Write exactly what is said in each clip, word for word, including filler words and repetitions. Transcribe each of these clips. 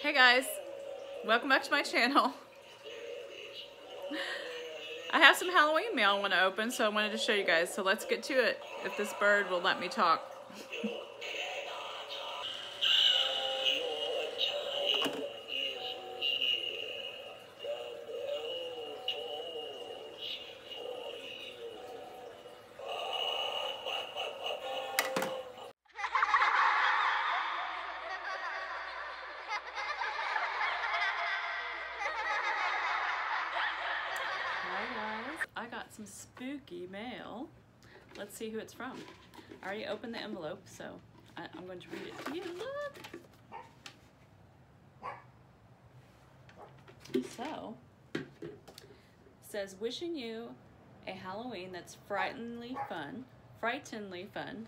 Hey guys, welcome back to my channel. I have some Halloween mail I want to open, so I wanted to show you guys. So let's get to it, if this bird will let me talk. Hi guys, I got some spooky mail. Let's see who it's from. I already opened the envelope, so I, I'm going to read it to you. Look! So, it says, wishing you a Halloween that's frighteningly fun, frighteningly fun,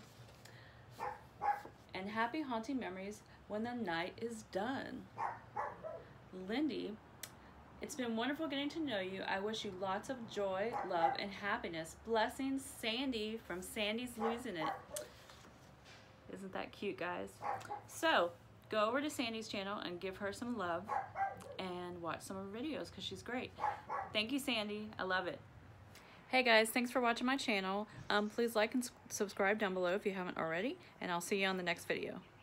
and happy haunting memories when the night is done. Lindy, it's been wonderful getting to know you. I wish you lots of joy, love, and happiness. Blessings, Sandy from Sandy's Losing It. Isn't that cute, guys? So, go over to Sandy's channel and give her some love and watch some of her videos because she's great. Thank you, Sandy. I love it. Hey guys, thanks for watching my channel. Um, please like and subscribe down below if you haven't already, and I'll see you on the next video.